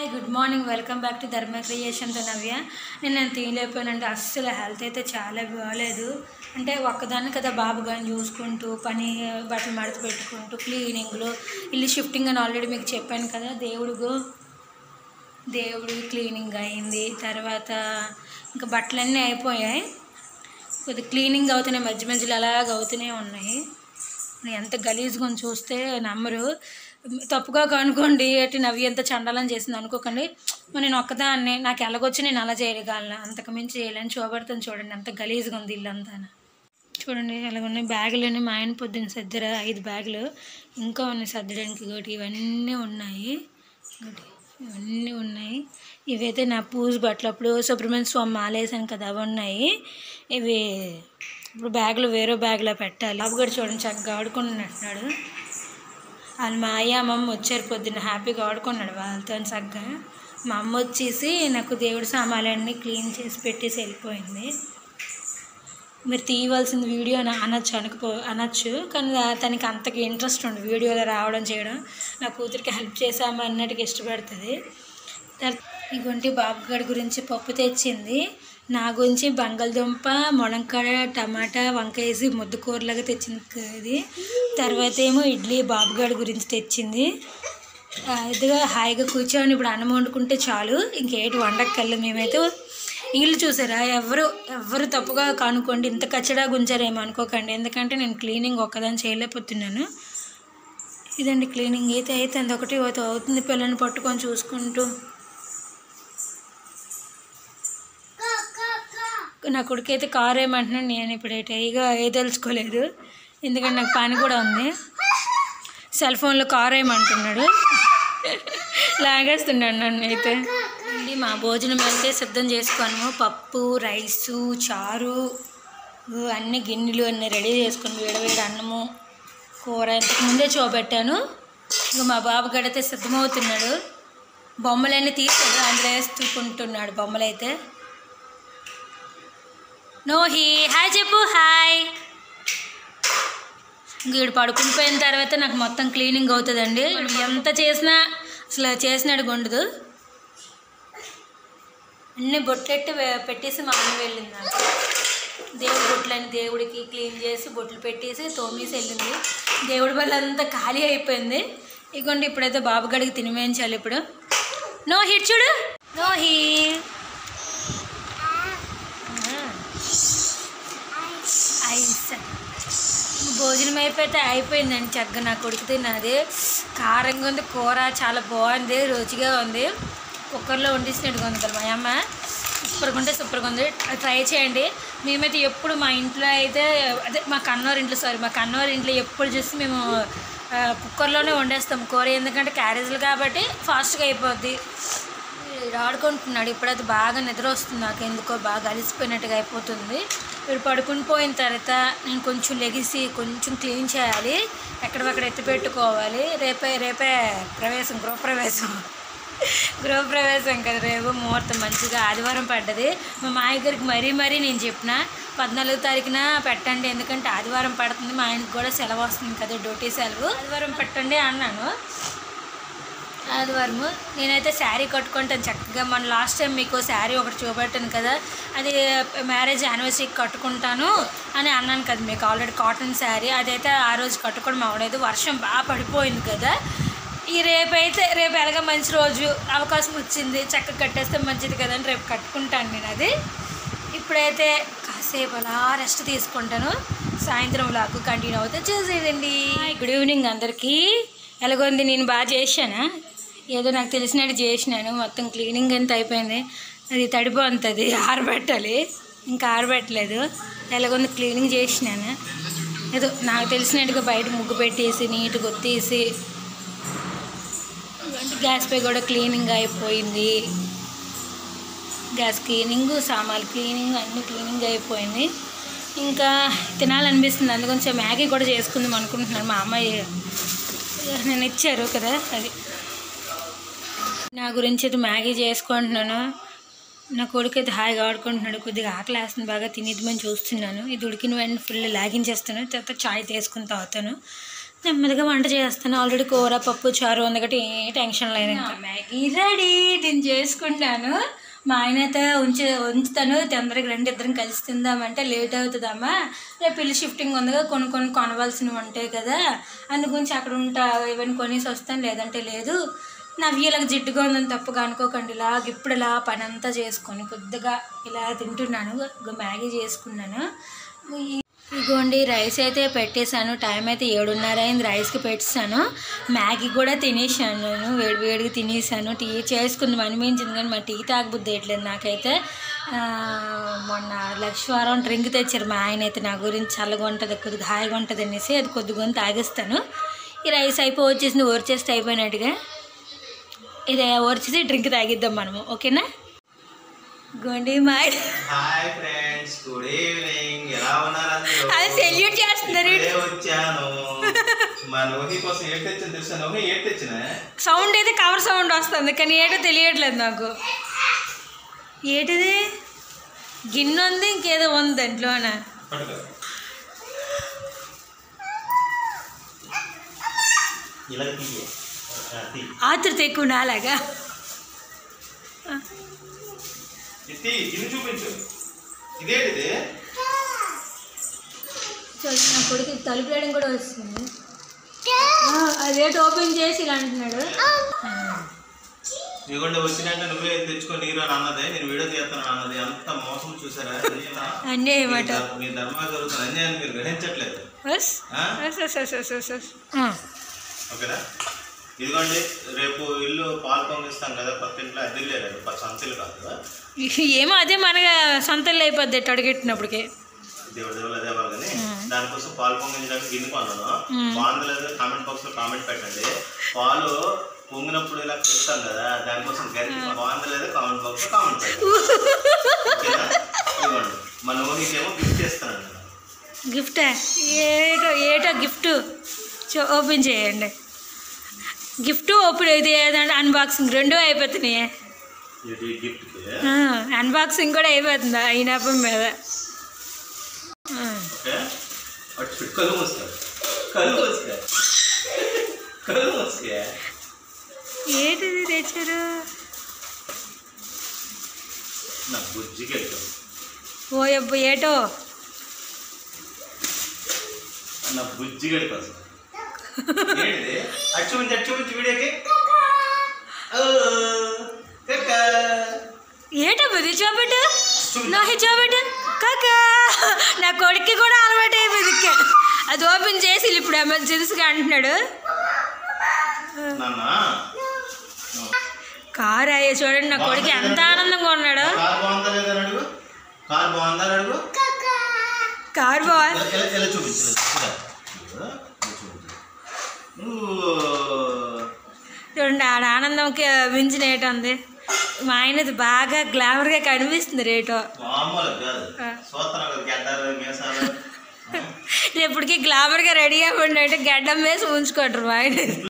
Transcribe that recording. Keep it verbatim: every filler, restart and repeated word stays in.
Good morning. Welcome back to Dharma క్రియేషన్తో నవ్య. నేను నేను తీయలేకపోయానంటే అస్సలు హెల్త్ అయితే చాలా బాగాలేదు. అంటే ఒక్కదాన్ని కదా బాబు కానీ చూసుకుంటూ పని బట్టలు మడత పెట్టుకుంటూ క్లీనింగ్లు ఇల్లు షిఫ్టింగ్ అని ఆల్రెడీ మీకు చెప్పాను కదా. దేవుడు దేవుడి క్లీనింగ్ అయింది, తర్వాత ఇంకా బట్టలన్నీ అయిపోయాయి. కొద్దిగా క్లీనింగ్ అవుతున్నాయి, మధ్య మధ్యలో అలాగ అవుతూనే ఉన్నాయి. ఎంత గలీజ్గా చూస్తే నమ్మరు. తప్పుగా కనుకోండి, అటు నవ్వి ఎంత చండాలని చేసింది అనుకోకండి. నేను ఒక్కదాన్ని, నాకు ఎలాగొచ్చి నేను అలా చేయగలను, అంతకు మించి చేయలేని చూపడుతుంది. చూడండి ఎంత గలీజ్గా ఉంది ఇల్లు అంతా. చూడండి అలాగ ఉన్నాయి. బ్యాగులన్నీ మా ఆయన పొద్దున్న సర్దిరా, ఐదు బ్యాగులు ఇంకా ఉన్నాయి సర్దడానికి. ఒకటి ఇవన్నీ ఉన్నాయి, ఒకటి ఇవన్నీ ఉన్నాయి. ఇవైతే నా పూజ బట్టలు, అప్పుడు సుబ్రహ్మణ్య స్వామి మాలేసాను కదా, అవి ఉన్నాయి. ఇవి ఇప్పుడు బ్యాగులు వేరే బ్యాగ్లో పెట్టాలి. బాబు కూడా చూడండి చక్కగా ఆడుకుంటున్నట్టున్నాడు. వాళ్ళు మా అయ్య అమ్మమ్మ వచ్చారు పొద్దున్న, హ్యాపీగా ఆడుకున్నాడు వాళ్ళతో చక్కగా. మా అమ్మ వచ్చేసి నాకు దేవుడి సామాన్లన్నీ క్లీన్ చేసి పెట్టేసి వెళ్ళిపోయింది. మీరు తీయవలసిన వీడియో అనొచ్చు అనుకుపో అనొచ్చు కానీ తనకి అంతగా ఇంట్రెస్ట్ ఉంది వీడియోలో రావడం చేయడం. నా కూతురికి హెల్ప్ చేసాము అన్నట్టుగా ఇష్టపడుతుంది. ఇగొంటి బాబు గడి గురించి పప్పు తెచ్చింది, నా గురించి బంగాళదుంప మునక్కాడ టమాటా వంకాయ వేసి ముద్దకూరలాగా తెచ్చింది ఇది. తర్వాత ఏమో ఇడ్లీ బాబుగాడి గురించి తెచ్చింది. ఇదిగా హాయిగా కూర్చొని ఇప్పుడు అన్నం వండుకుంటే చాలు, ఇంకేటి వండక్కర్లు. మేమైతే ఇల్లు చూసారా, ఎవరు ఎవరు తప్పుగా కనుక్కోండి, ఇంత కచ్చడా గుంజారేమో అనుకోకండి, ఎందుకంటే నేను క్లీనింగ్ ఒక్కదాన్ని చేయలేకపోతున్నాను. ఇదండి క్లీనింగ్ అయితే అవుతుంది, ఒకటి అవుతుంది. పిల్లల్ని పట్టుకొని చూసుకుంటూ నా కొడుకు అయితే కారు ఏమంటున్నాను. నేను ఇప్పుడైతే ఇక ఏ తెలుసుకోలేదు, ఎందుకంటే నాకు పని కూడా ఉంది. సెల్ ఫోన్లో కారు ఏమంటున్నాడు, లాగేస్తున్నాడు నన్ను. అయితే మా భోజనం అయితే సిద్ధం చేసుకోను. పప్పు, రైసు, చారు అన్ని గిన్నెలు అన్నీ రెడీ చేసుకుని వేడివేడి అన్నము కూర ఇంతకు ముందే చూపెట్టాను. ఇంకా మా బాబు గడైతే సిద్ధమవుతున్నాడు. బొమ్మలన్నీ తీసాడు, అందులో వేసుకుంటున్నాడు బొమ్మలు. అయితే నోహి హాయ్ చెప్పు, హాయ్. వీడు పడుకుని పోయిన తర్వాత నాకు మొత్తం క్లీనింగ్ అవుతుందండి. ఎంత చేసినా అసలు చేసినట్టుగా ఉండదు. అన్నీ బొట్లెట్టి పెట్టేసి మా అమ్మ వెళ్ళింది. నాకు దేవుడి బొట్లని దేవుడికి క్లీన్ చేసి బొట్లు పెట్టేసి తోమేసి వెళ్ళింది. దేవుడి వల్ల అంతా ఖాళీ అయిపోయింది. ఇగోండి ఇప్పుడైతే బాబు గడికి తినివేయించాలి. ఇప్పుడు నో హిట్ చూడు, నో హీ భోజనం అయిపోతే అయిపోయిందండి చక్కగా. నా కొడుకు తిన్నది, కారంగా ఉంది, కూర చాలా బాగుంది, రుచిగా ఉంది. కుక్కర్లో వండిసినట్టుగా ఉంది కదా మా అమ్మ, సూపర్గా ఉంటే సూపర్గా ఉంది. ట్రై చేయండి. మేమైతే ఎప్పుడు మా ఇంట్లో అయితే అదే మా కన్నోరు ఇంట్లో సారీ మా కన్నోరు ఇంట్లో ఎప్పుడు చూసి మేము కుక్కర్లోనే వండేస్తాం కూర, ఎందుకంటే క్యారేజీలు కాబట్టి ఫాస్ట్గా అయిపోద్ది. ఆడుకుంటున్నాడు. ఇప్పుడైతే బాగా నిద్ర వస్తుంది నాకు, ఎందుకో బాగా అలిసిపోయినట్టుగా అయిపోతుంది. ఇప్పుడు పడుకుని పోయిన తర్వాత నేను కొంచెం లెగిసి కొంచెం క్లీన్ చేయాలి, ఎక్కడక్కడ ఎత్తి పెట్టుకోవాలి. రేపే రేపే ప్రవేశం, గృహప్రవేశం గృహప్రవేశం కదా రేపు, ముహూర్తం మంచిగా ఆదివారం పడ్డది. మా మాయ గారికి మరీ మరీ నేను చెప్పిన పద్నాలుగో తారీఖున పెట్టండి, ఎందుకంటే ఆదివారం పడుతుంది, మా ఆయనకు కూడా సెలవు వస్తుంది కదా, డ్యూటీ సెలవు, ఆదివారం పెట్టండి అన్నాను. ఆదివారము నేనైతే శారీ కట్టుకుంటాను చక్కగా. మన లాస్ట్ టైం మీకు శారీ ఒకటి చూపెట్టాను కదా, అది మ్యారేజ్ యానివర్సరీకి కట్టుకుంటాను అని అన్నాను కదా మీకు ఆల్రెడీ, కాటన్ శారీ. అదైతే ఆ రోజు కట్టుకోవడం అవ్వలేదు, వర్షం బాగా పడిపోయింది కదా. ఈ రేపైతే రేపు ఎలాగ మంచి రోజు అవకాశం వచ్చింది, చక్కగా కట్టేస్తే మంచిది కదా అని రేపు కట్టుకుంటాను నేను అది. ఇప్పుడైతే కాసేపు అలా రెస్ట్ తీసుకుంటాను, సాయంత్రం లాగా కంటిన్యూ అవుతే చూసేదండి. గుడ్ ఈవినింగ్ అందరికీ. ఎలాగొంది, నేను బాగా చేశానా, ఏదో నాకు తెలిసినట్టు చేసినాను. మొత్తం క్లీనింగ్ అంతా అయిపోయింది, అది తడిపోతుంది, ఆరబెట్టాలి, ఇంకా ఆరబెట్టలేదు. ఎలాగొంది క్లీనింగ్ చేసినాను, ఏదో నాకు తెలిసినట్టుగా బయట ముగ్గు పెట్టేసి నీట్గా ఒత్తేసి, గ్యాస్ పై కూడా క్లీనింగ్ అయిపోయింది. గ్యాస్ క్లీనింగ్, సామాన్లు క్లీనింగ్, అన్నీ క్లీనింగ్ అయిపోయింది. ఇంకా తినాలనిపిస్తుంది, అందుకొంచెం మ్యాగీ కూడా చేసుకుందాం అనుకుంటున్నాను. మా అమ్మాయి నేను ఇచ్చారు కదా, అది నా గురించి అయితే మ్యాగీ చేసుకుంటున్నాను. నా కొడుకు అయితే హాయిగా ఆడుకుంటున్నాడు. కొద్దిగా ఆకలి వేస్తుంది, బాగా తినేద్దామని చూస్తున్నాను. ఇది ఉడికిన వెంటనే ఫుల్ లాగించేస్తాను, తర్వాత చాయ్ తీసుకుని తాగుతాను. నెమ్మదిగా వంట చేస్తాను. ఆల్రెడీ కూర పప్పు చారు ఉంది కాబట్టి ఏ టెన్షన్ లేదు. ఇంకా మ్యాగీ రెడీ, నేను చేసుకుంటాను. మా ఆయనతో ఉంచి ఉంచుతాను తొందరగా రండి ఇద్దరం కలిసి తిందామంటే లేట్ అవుతుందమ్మా, రేపు పిల్లి షిఫ్టింగ్ ఉందిగా కొన్ని కొన్ని కొనవలసినవి ఉంటాయి కదా, అందుగురించి అక్కడ ఉంటా ఇవన్నీ కొనేసి వస్తాను, లేదంటే లేదు. నవ్యలకు జిడ్డుగా ఉందని తప్పుగా అనుకోకండి. ఇలా ఇప్పుడు ఇలా పని అంతా చేసుకొని కొద్దిగా ఇలా తింటున్నాను. మ్యాగీ చేసుకున్నాను. ఇగోండి రైస్ అయితే పెట్టేశాను. టైం అయితే ఏడున్నర అయింది. రైస్కి పెట్టేశాను. మ్యాగీ కూడా తినేసాను. నేను వేడి వేడిగా తినేసాను. టీ చేసుకుందాం అనిపించింది కానీ మా టీ తాగబుద్ధి వేయట్లేదు నాకైతే. మొన్న లక్ష్మీవారం డ్రింక్ తెచ్చారు మా ఆయన అయితే నా గురించి, చల్లగా ఉంటుంది కొద్దిగా హాయిగా ఉంటుంది అనేసి అది కొద్దిగా తాగిస్తాను. ఈ రైస్ అయిపోయి వచ్చేసింది, ఓర్చేస్తే అయిపోయినట్టుగా. ఇది ఓర్చేసి డ్రింక్ తాగిద్దాం మనము, ఓకేనా? గోండి మా హాయ్ ఫ్రెండ్స్, గుడ్ ఈవినింగ్. ఎలా ఉన్నారు అందరూ? అది సెల్యూట్ చేస్తున్నారు. వచ్చాను మా నోహి కోసం ఏం తెచ్చాను తెలుసా? నోహి ఏం తెచ్చిన సౌండ్ అయితే కవర్ సౌండ్ వస్తుంది కానీ ఏటో తెలియట్లేదు నాకు. ఏటిది? గిన్నె ఉంది, ఇంకేదో ఉంది దాంట్లోన. ఆతృత ఎక్కువ నాలాగా. చూపించు, ఇదేంటిది? నా కొడుకు తలుపు వేయడం కూడా వస్తుంది. అదేంటి ఓపెన్ చేసి ఇలా అంటున్నాడు. ఇదిగోండి వచ్చినాక నువ్వే తెచ్చుకొని నీరు అని అన్నదే, నేను వీడియో తీస్తాను అన్నది. అంత మోసం చూసారా? అన్యాయం అట. మీ ధర్మా జరుగుతున్న అన్యాయాన్ని మీరు గ్రహించట్లేదు. ఓకేనా? ఇదిగోండి రేపు ఇల్లు పాలు పొంగిస్తాం కదా, కొత్త ఇంట్లో అద్దెలు లేదు, సొంతలు కాదు కదా. ఏమో అదే మన సొంతలు అయిపోద్ది అడిగెట్టినప్పటికే. దేవుడు దేవుడు అదే వాళ్ళు కానీ దానికోసం పాలు పొంగించడానికి గిన్నె కొన్నాను. బాగుంది లేదా కామెంట్ బాక్స్ లో కామెంట్ పెట్టండి. పాలు పొంగినప్పుడు ఇలా పెడతాం కదా, దానికోసం గరికి బాగుంది లేదా కామెంట్ బాక్స్ లో కామెంట్ పెట్టండి. ఇదిగోండి మా నోహికేమో గిఫ్ట్ చేస్తానండి. గిఫ్ట్ ఏటో ఏటో గిఫ్ట్ ఓపెన్ చేయండి. గిఫ్ట్ ఓపెన్ అయితే ఏదంటే అన్బాక్సింగ్ రెండు అయిపోతున్నాయి. అన్బాక్సింగ్ కూడా అయిపోతుందా ఈ నెపం మీద? ఏంటిది తెచ్చారు? ఓ అబ్బు ఏటో నా బుజ్జిగడి కోసం అచ్చుమించి అచ్చుమించి వీడియోకి ఏటో బుద్ధి చూపెట్టు, నోహి చూపెట్టు కాకా. నా కొడుక్కి కూడా అలవాటు అయిపోయింది. అది ఓపెన్ చేసి ఇప్పుడు ఎమర్జెన్సీగా అంటున్నాడు. కారు అయ్యే చూడండి, నా కొడుకు ఎంత ఆనందంగా ఉన్నాడు. కారు బాగుంది. చూడండి ఆడ ఆనందంకి మించిన ఏటో ఉంది. మా ఆయనది బాగా గ్లామర్గా కనిపిస్తుంది రేటో. రేపటికి గ్లామర్గా రెడీ అవ్వండి అంటే గడ్డం వేసి ఉంచుకోండి మా ఆయన.